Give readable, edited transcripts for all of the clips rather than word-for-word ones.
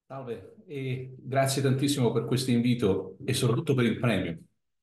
Salve e grazie tantissimo per questo invito e soprattutto per il premio.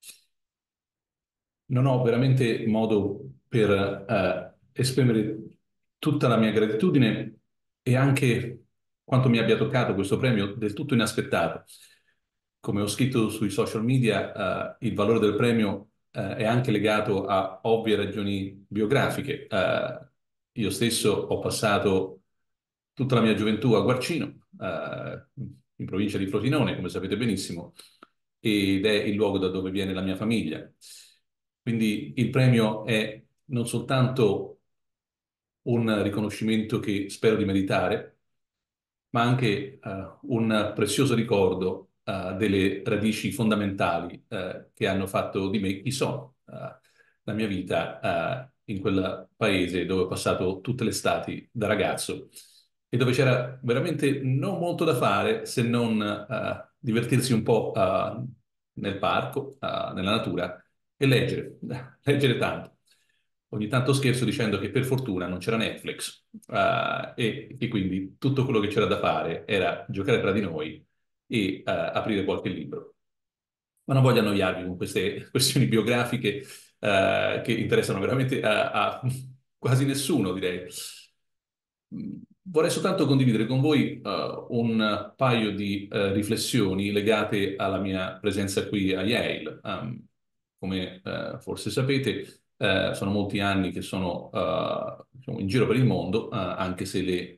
Non ho veramente modo per esprimere tutta la mia gratitudine e anche quanto mi abbia toccato questo premio del tutto inaspettato. Come ho scritto sui social media, il valore del premio è anche legato a ovvie ragioni biografiche. Io stesso ho passato tutta la mia gioventù a Guarcino, in provincia di Frosinone, come sapete benissimo, ed è il luogo da dove viene la mia famiglia. Quindi il premio è non soltanto un riconoscimento che spero di meritare, ma anche un prezioso ricordo delle radici fondamentali che hanno fatto di me chi sono. La mia vita in quel paese dove ho passato tutte le estati da ragazzo e dove c'era veramente non molto da fare se non divertirsi un po' nel parco, nella natura e leggere, leggere tanto. Ogni tanto scherzo dicendo che per fortuna non c'era Netflix, e quindi tutto quello che c'era da fare era giocare tra di noi e aprire qualche libro. Ma non voglio annoiarvi con queste questioni biografiche che interessano veramente a quasi nessuno, direi. Vorrei soltanto condividere con voi un paio di riflessioni legate alla mia presenza qui a Yale. Come forse sapete, sono molti anni che sono diciamo, in giro per il mondo, anche se le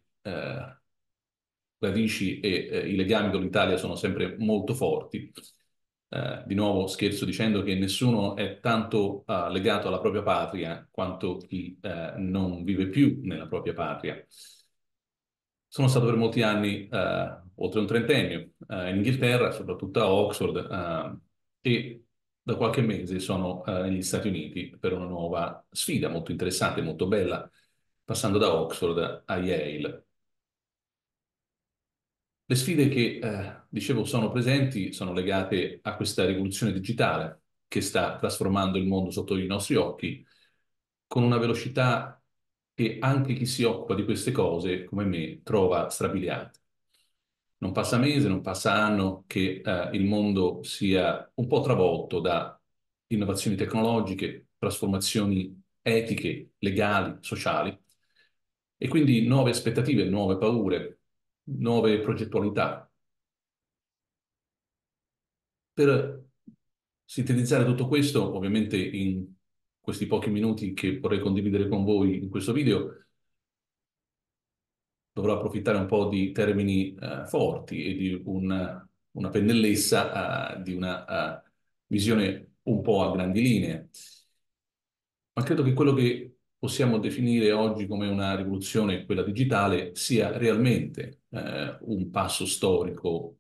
radici e i legami con l'Italia sono sempre molto forti. Di nuovo scherzo dicendo che nessuno è tanto legato alla propria patria quanto chi non vive più nella propria patria. Sono stato per molti anni, oltre un trentennio, in Inghilterra, soprattutto a Oxford, e da qualche mese sono negli Stati Uniti per una nuova sfida molto interessante, molto bella, passando da Oxford a Yale. Le sfide che, dicevo, sono presenti sono legate a questa rivoluzione digitale che sta trasformando il mondo sotto i nostri occhi con una velocità che anche chi si occupa di queste cose, come me, trova strabiliante. Non passa mese, non passa anno che il mondo sia un po' travolto da innovazioni tecnologiche, trasformazioni etiche, legali, sociali, e quindi nuove aspettative, nuove paure, nuove progettualità. Per sintetizzare tutto questo, ovviamente in questi pochi minuti che vorrei condividere con voi in questo video, dovrò approfittare un po' di termini forti e di una pennellessa di una visione un po' a grandi linee. Ma credo che quello che possiamo definire oggi come una rivoluzione, quella digitale, sia realmente un passo storico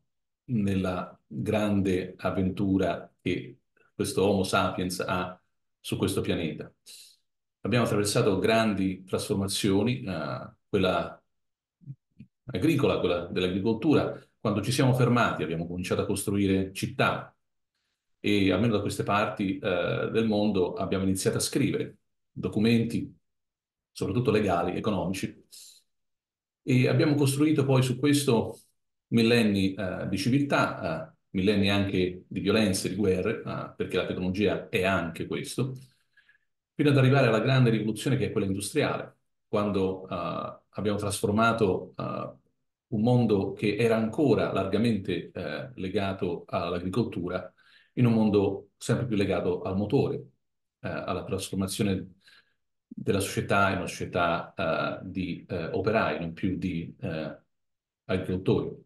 nella grande avventura che questo Homo sapiens ha su questo pianeta. Abbiamo attraversato grandi trasformazioni, quella agricola, quella dell'agricoltura. Quando ci siamo fermati abbiamo cominciato a costruire città e almeno da queste parti del mondo abbiamo iniziato a scrivere documenti, soprattutto legali, economici, e abbiamo costruito poi su questo millenni di civiltà, millenni anche di violenze, di guerre, perché la tecnologia è anche questo, fino ad arrivare alla grande rivoluzione che è quella industriale, quando abbiamo trasformato un mondo che era ancora largamente legato all'agricoltura in un mondo sempre più legato al motore, alla trasformazione della società in una società di operai, non più di agricoltori.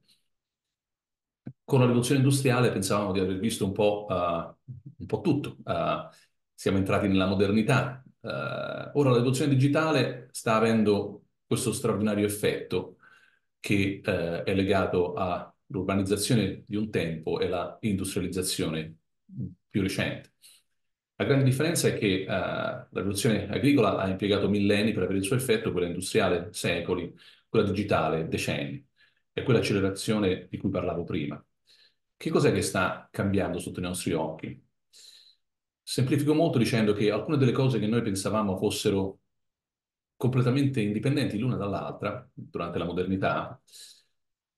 Con la rivoluzione industriale pensavamo di aver visto un po' tutto. Siamo entrati nella modernità. Ora la rivoluzione digitale sta avendo questo straordinario effetto che è legato all'urbanizzazione di un tempo e alla industrializzazione più recente. La grande differenza è che la rivoluzione agricola ha impiegato millenni per avere il suo effetto, quella industriale secoli, quella digitale decenni. È quell'accelerazione di cui parlavo prima. Che cos'è che sta cambiando sotto i nostri occhi? Semplifico molto dicendo che alcune delle cose che noi pensavamo fossero completamente indipendenti l'una dall'altra durante la modernità,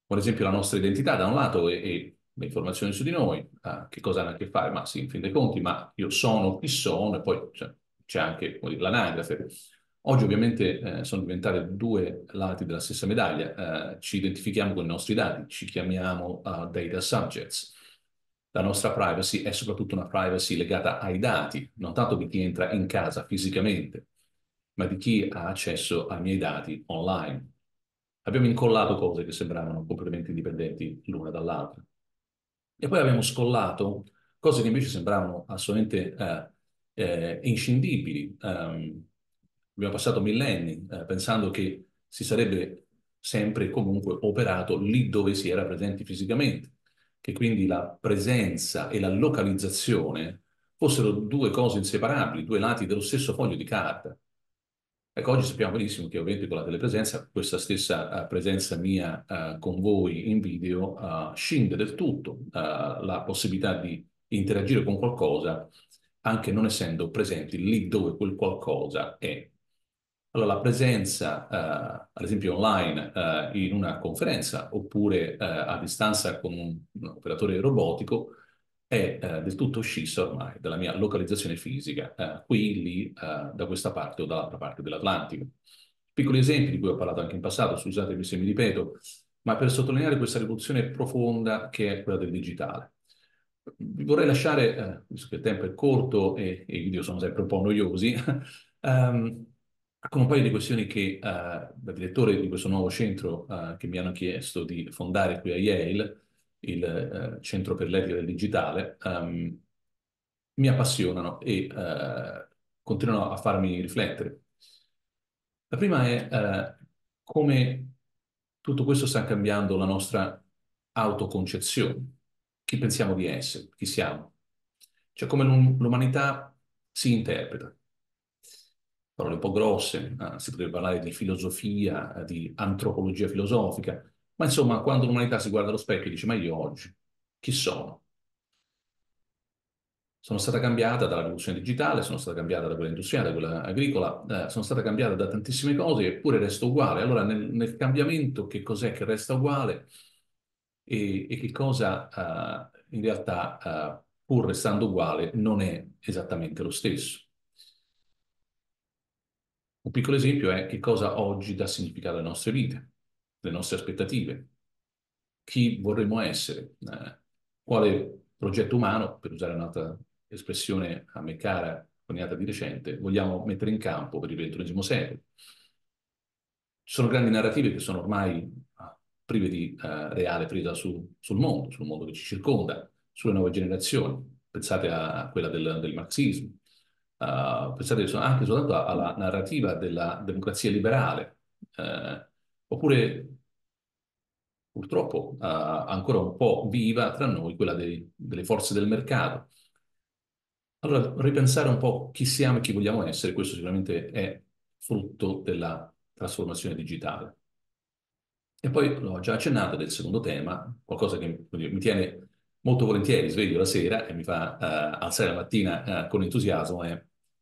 con esempio la nostra identità da un lato e le informazioni su di noi, che cosa hanno a che fare, ma sì, in fin dei conti, ma io sono chi sono, e poi c'è anche come dire, l'anagrafe. Oggi ovviamente sono diventate due lati della stessa medaglia. Ci identifichiamo con i nostri dati, ci chiamiamo data subjects. La nostra privacy è soprattutto una privacy legata ai dati, non tanto di chi entra in casa fisicamente, ma di chi ha accesso ai miei dati online. Abbiamo incollato cose che sembravano completamente indipendenti l'una dall'altra. E poi abbiamo scollato cose che invece sembravano assolutamente inscindibili. Abbiamo passato millenni pensando che si sarebbe sempre e comunque operato lì dove si era presenti fisicamente, che quindi la presenza e la localizzazione fossero due cose inseparabili, due lati dello stesso foglio di carta. Ecco, oggi sappiamo benissimo che ovviamente con la telepresenza, questa stessa presenza mia con voi in video scinde del tutto la possibilità di interagire con qualcosa, anche non essendo presenti lì dove quel qualcosa è. Allora, la presenza, ad esempio online, in una conferenza oppure a distanza con un operatore robotico è del tutto scissa ormai dalla mia localizzazione fisica, qui, lì, da questa parte o dall'altra parte dell'Atlantico. Piccoli esempi di cui ho parlato anche in passato, scusatemi se mi ripeto, ma per sottolineare questa rivoluzione profonda che è quella del digitale. Vi vorrei lasciare, visto che il tempo è corto e i video sono sempre un po' noiosi, ehm, con un paio di questioni che da direttore di questo nuovo centro che mi hanno chiesto di fondare qui a Yale, il Centro per l'Etica del Digitale, mi appassionano e continuano a farmi riflettere. La prima è come tutto questo sta cambiando la nostra autoconcezione, chi pensiamo di essere, chi siamo, cioè come l'umanità si interpreta. Parole un po' grosse, si potrebbe parlare di filosofia, di antropologia filosofica, ma insomma, quando l'umanità si guarda allo specchio e dice, ma io oggi chi sono? Sono stata cambiata dalla rivoluzione digitale, sono stata cambiata da quella industriale, da quella agricola, sono stata cambiata da tantissime cose, eppure resto uguale. Allora, nel cambiamento, che cos'è che resta uguale e che cosa in realtà, pur restando uguale, non è esattamente lo stesso? Un piccolo esempio è che cosa oggi dà significato alle nostre vite, alle nostre aspettative, chi vorremmo essere, quale progetto umano, per usare un'altra espressione a me cara, coniata di recente, vogliamo mettere in campo per il XXI secolo. Ci sono grandi narrative che sono ormai prive di reale presa sul mondo che ci circonda, sulle nuove generazioni. Pensate a quella del marxismo, pensate anche soltanto alla narrativa della democrazia liberale, oppure purtroppo ancora un po' viva tra noi quella delle forze del mercato. Allora, ripensare un po' chi siamo e chi vogliamo essere, questo sicuramente è frutto della trasformazione digitale. E poi l'ho già accennato del secondo tema, qualcosa che mi tiene molto volentieri sveglio la sera e mi fa alzare la mattina con entusiasmo, è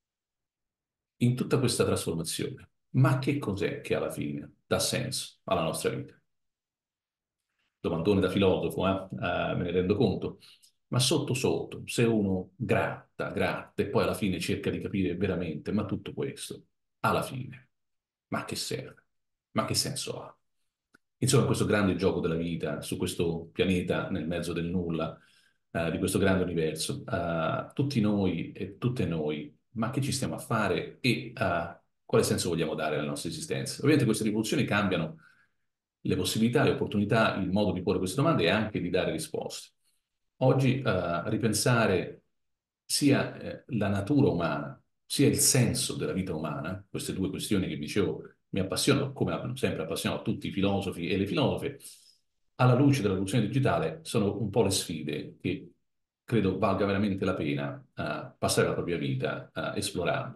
in tutta questa trasformazione. Ma che cos'è che alla fine dà senso alla nostra vita? Domandone da filosofo, me ne rendo conto. Ma sotto sotto, se uno gratta, gratta e poi alla fine cerca di capire veramente, ma tutto questo, alla fine, ma che serve? Ma che senso ha? Insomma, questo grande gioco della vita su questo pianeta nel mezzo del nulla, di questo grande universo, tutti noi e tutte noi, ma che ci stiamo a fare e quale senso vogliamo dare alla nostra esistenza? Ovviamente queste rivoluzioni cambiano le possibilità, le opportunità, il modo di porre queste domande e anche di dare risposte. Oggi ripensare sia la natura umana, sia il senso della vita umana, queste due questioni che dicevo mi appassionano, come hanno sempre appassionato tutti i filosofi e le filosofe, alla luce della rivoluzione digitale sono un po' le sfide che credo valga veramente la pena passare la propria vita esplorando.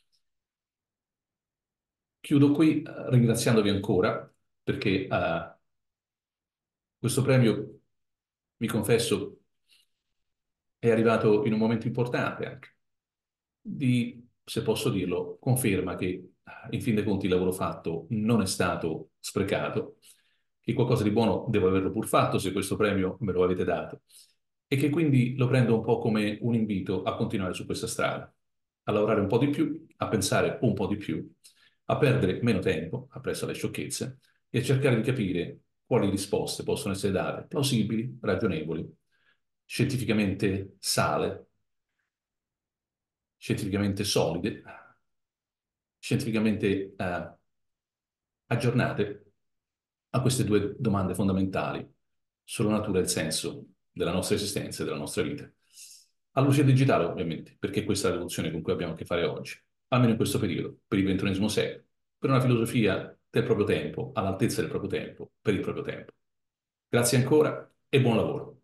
Chiudo qui ringraziandovi ancora perché questo premio, mi confesso, è arrivato in un momento importante anche, se posso dirlo, conferma che in fin dei conti il lavoro fatto non è stato sprecato, che qualcosa di buono devo averlo pur fatto se questo premio me lo avete dato e che quindi lo prendo un po' come un invito a continuare su questa strada, a lavorare un po' di più, a pensare un po' di più, a perdere meno tempo appresso alle sciocchezze e a cercare di capire quali risposte possono essere date, plausibili, ragionevoli, scientificamente sale, scientificamente solide, scientificamente aggiornate a queste due domande fondamentali sulla natura e il senso della nostra esistenza e della nostra vita. A luce digitale, ovviamente, perché questa è la rivoluzione con cui abbiamo a che fare oggi, almeno in questo periodo, per il XXI secolo, per una filosofia del proprio tempo, all'altezza del proprio tempo, per il proprio tempo. Grazie ancora e buon lavoro.